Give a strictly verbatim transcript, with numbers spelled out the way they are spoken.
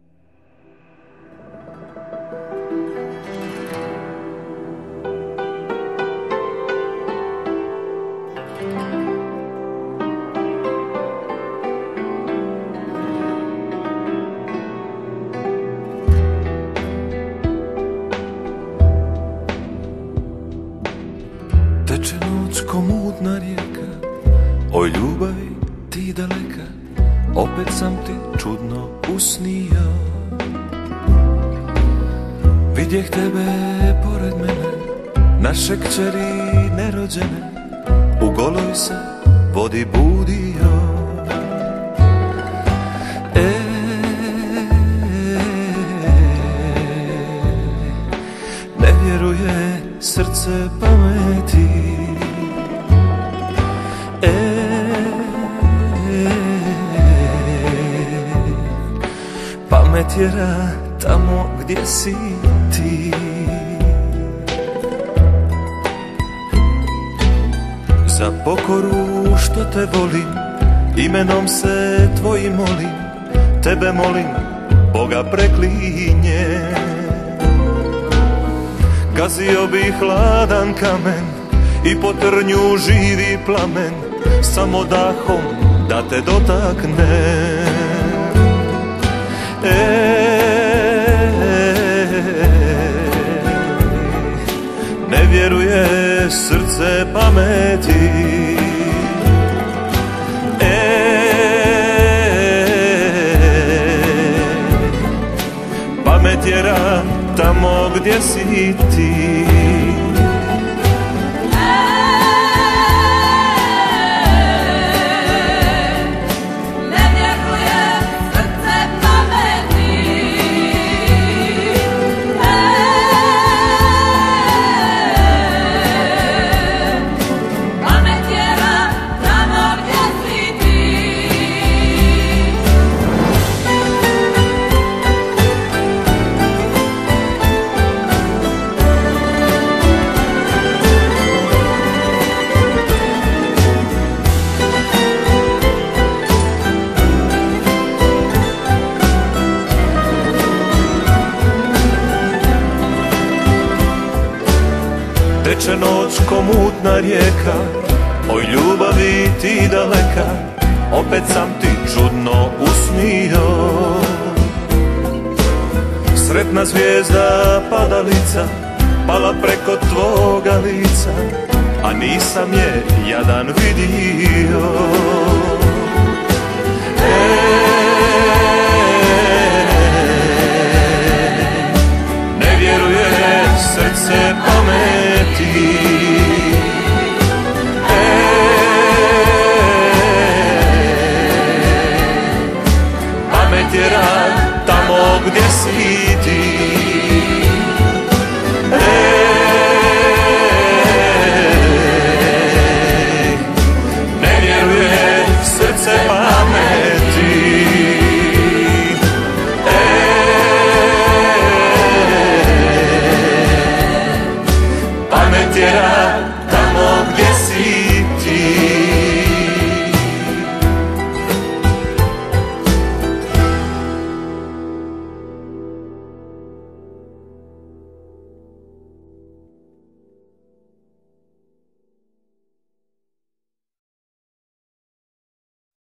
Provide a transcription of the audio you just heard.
Teče noć ko mutna rijeka, oj ljubavi ti daleka, opet sam ti čudno usnio. Vidjeh tebe pored mene, naše kćeri nerođene, u goloj se vodi budio. E, ne vjeruje srce pameti. E, pamet tjera tamo gdje si ti. Za pokoru što te volim, imenom se tvojim molim, tebe molim, Boga preklinje. Gazio bi hladan kamen i po trnju živi plamen, samo dahom da te dotakne. E, ne vjeruje srce pameti. E, pamet tjera tamo gdje si ti. Teče noć ko mutna rijeka, oj ljubavi ti daleka, opet sam ti čudno usnio. Sretna zvijezda padalica, pala preko tvoga lica, a nisam je jadan vidio. E, ne vjeruje srce pameti. E, pamet tjera tamo gdje si